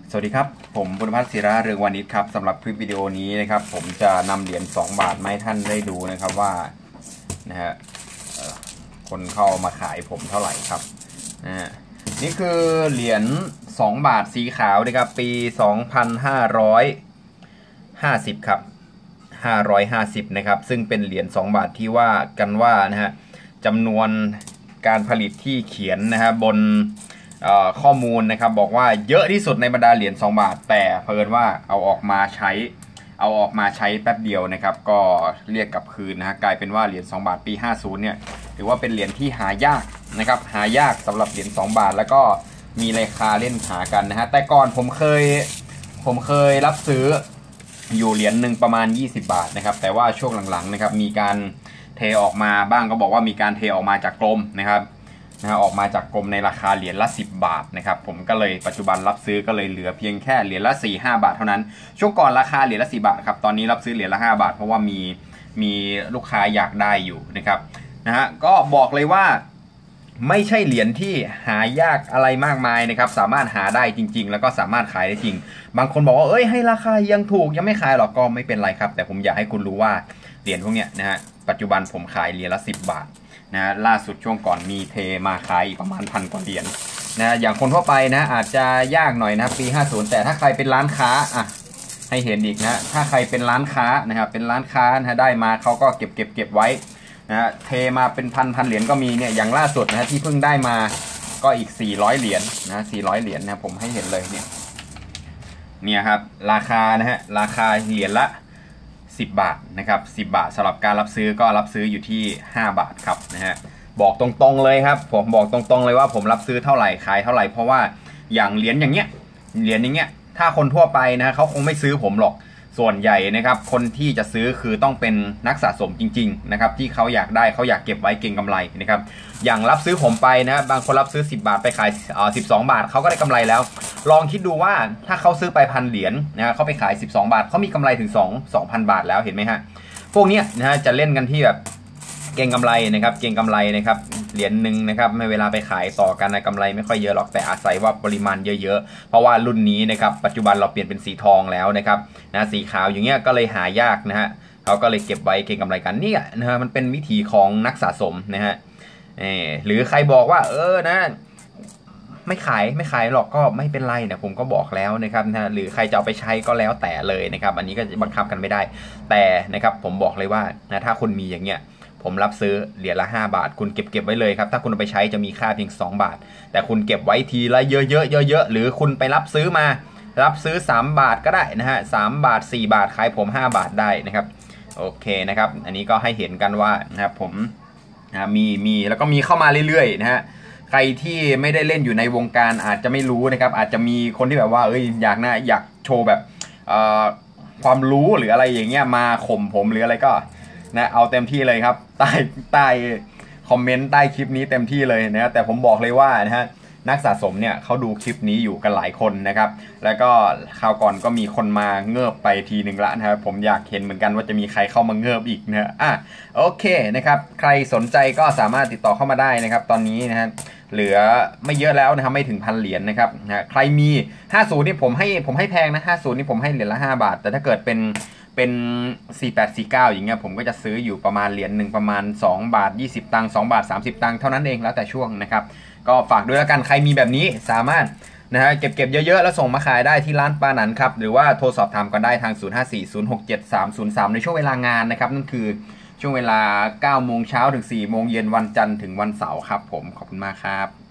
สวัสดีครับผมบุญพัฒน์ศิระเรืองวานิชครับสำหรับคลิปวิดีโอนี้นะครับผมจะนำเหรียญ2 บาทมาให้ท่านได้ดูนะครับว่านะฮะคนเข้ามาขายผมเท่าไหร่ครับนี่คือเหรียญ2 บาทสีขาวนะครับปี2550ครับ550นะครับซึ่งเป็นเหรียญ2 บาทที่ว่ากันว่านะฮะจำนวนการผลิตที่เขียนนะฮะบนข้อมูลนะครับบอกว่าเยอะที่สุดในบรรดาเหรียญ2 บาทแต่เพิ่นว่าเอาออกมาใช้แป๊บเดียวนะครับก็เรียกกลับคืนนะฮะกลายเป็นว่าเหรียญ2 บาทปี50เนี่ยถือว่าเป็นเหรียญที่หายากนะครับหายากสำหรับเหรียญ2 บาทแล้วก็มีราคาเล่นหากันนะฮะแต่ก่อนผมเคยรับซื้ออยู่เหรียญหนึ่งประมาณ20 บาทนะครับแต่ว่าช่วงหลังๆนะครับมีการเทออกมาบ้างก็บอกว่ามีการเทออกมาจากกรมนะครับออกมาจากกรมในราคาเหรียญละ10 บาทนะครับผมก็เลยปัจจุบันรับซื้อก็เลยเหลือเพียงแค่เหรียญละ4-5 บาทเท่านั้นช่วงก่อนราคาเหรียญละ10 บาทครับตอนนี้รับซื้อเหรียญละ5 บาทเพราะว่ามีลูกค้าอยากได้อยู่นะครับก็บอกเลยว่าไม่ใช่เหรียญที่หายากอะไรมากมายนะครับสามารถหาได้จริงๆแล้วก็สามารถขายได้จริงบางคนบอกว่าเอ้ยให้ราคายังถูกยังไม่ขายหรอกก็ไม่เป็นไรครับแต่ผมอยากให้คุณรู้ว่าเหรียญพวกเนี้ยนะฮะปัจจุบันผมขายเหรียญละ10 บาทนะล่าสุดช่วงก่อนมีเทมาขายประมาณ1,000 กว่าเหรียญนะอย่างคนทั่วไปนะอาจจะยากหน่อยนะปี50แต่ถ้าใครเป็นร้านค้าอ่ะให้เห็นอีกนะถ้าใครเป็นร้านค้านะครับเป็นร้านค้านะได้มาเขาก็เก็บไว้นะเทมาเป็นพันเหรียญก็มีเนี่ยอย่างล่าสุดนะที่เพิ่งได้มาก็อีก400 เหรียญนะ400 เหรียญนะผมให้เห็นเลยเนี่ยครับราคานะฮะราคาเหรียญละ10 บาทนะครับ10 บาทสำหรับการรับซื้อก็รับซื้ออยู่ที่5 บาทครับนะฮะบอกตรงๆเลยครับผมบอกตรงๆเลยว่าผมรับซื้อเท่าไหร่ขายเท่าไหร่เพราะว่าอย่างเหรียญอย่างเงี้ยถ้าคนทั่วไปนะเขาคงไม่ซื้อผมหรอกส่วนใหญ่นะครับคนที่จะซื้อคือต้องเป็นนักสะสมจริงๆนะครับที่เขาอยากได้เขาอยากเก็บไว้เก็งกำไรนะครับอย่างรับซื้อผมไปนะบางคนรับซื้อ10 บาทไปขาย12 บาทเขาก็ได้กำไรแล้วลองคิดดูว่าถ้าเขาซื้อไป1,000 เหรียญนะเขาไปขาย12 บาทเขามีกำไรถึง2,000 บาทแล้วเห็นไหมฮะพวกนี้นะจะเล่นกันที่แบบเก็งกำไรนะครับเก็งกำไรนะครับเหรียญหนึ่งนะครับไม่เวลาไปขายต่อกันนะกำไรไม่ค่อยเยอะหรอกแต่อาศัยว่าปริมาณเยอะๆเพราะว่ารุ่นนี้นะครับปัจจุบันเราเปลี่ยนเป็นสีทองแล้วนะครับสีขาวอย่างเงี้ยก็เลยหายากนะฮะเขาก็เลยเก็บไว้เก็งกำไรกันเนี่ยนะฮะมันเป็นวิธีของนักสะสมนะฮะหรือใครบอกว่านะไม่ขายหรอกก็ไม่เป็นไรนะผมก็บอกแล้วนะครับนะหรือใครจะเอาไปใช้ก็แล้วแต่เลยนะครับอันนี้ก็บังคับกันไม่ได้แต่นะครับผมบอกเลยว่านะถ้าคุณมีอย่างเงี้ยผมรับซื้อเหรียญละ5 บาทคุณเก็บไว้เลยครับถ้าคุณเอาไปใช้จะมีค่าเพียง2 บาทแต่คุณเก็บไว้ทีละเยอะหรือคุณไปรับซื้อ3 บาทก็ได้นะฮะ3 บาท4 บาทขายผม5 บาทได้นะครับโอเคนะครับอันนี้ก็ให้เห็นกันว่านะครับผมมีแล้วก็มีเข้ามาเรื่อยๆนะฮะใครที่ไม่ได้เล่นอยู่ในวงการอาจจะไม่รู้นะครับอาจจะมีคนที่แบบว่าอยากโชว์แบบความรู้หรืออะไรอย่างเงี้ยมาข่มผมหรืออะไรก็นะเอาเต็มที่เลยครับใต้คอมเมนต์ใต้คลิปนี้เต็มที่เลยนะแต่ผมบอกเลยว่านะฮะนักสะสมเนี่ยเขาดูคลิปนี้อยู่กันหลายคนนะครับแล้วก็คราวก่อนก็มีคนมาเงิบไปทีหนึ่งละนะครับผมอยากเห็นเหมือนกันว่าจะมีใครเข้ามาเงิบอีกนะโอเคนะครับใครสนใจก็สามารถติดต่อเข้ามาได้นะครับตอนนี้นะฮะเหลือไม่เยอะแล้วนะครับไม่ถึง1,000 เหรียญนะครับใครมี50นี่ผมให้แพงนะ50นี่ผมให้เหรียญละ5 บาทแต่ถ้าเกิดเป็น4849อย่างเงี้ยผมก็จะซื้ออยู่ประมาณเหรียญหนึ่งประมาณ2 บาท 20 ตังค์2 บาท 30 ตังค์เท่านั้นเองแล้วแต่ช่วงนะครับก็ฝากด้วยแล้วกันใครมีแบบนี้สามารถนะฮะเก็บเยอะๆแล้วส่งมาขายได้ที่ร้านปาหนันครับหรือว่าโทรสอบถามกันได้ทาง0540673303ในช่วงเวลางานนะครับนั่นคือช่วงเวลา 9 โมงเช้าถึง 4 โมงเย็นวันจันทร์ถึงวันเสาร์ครับผมขอบคุณมากครับ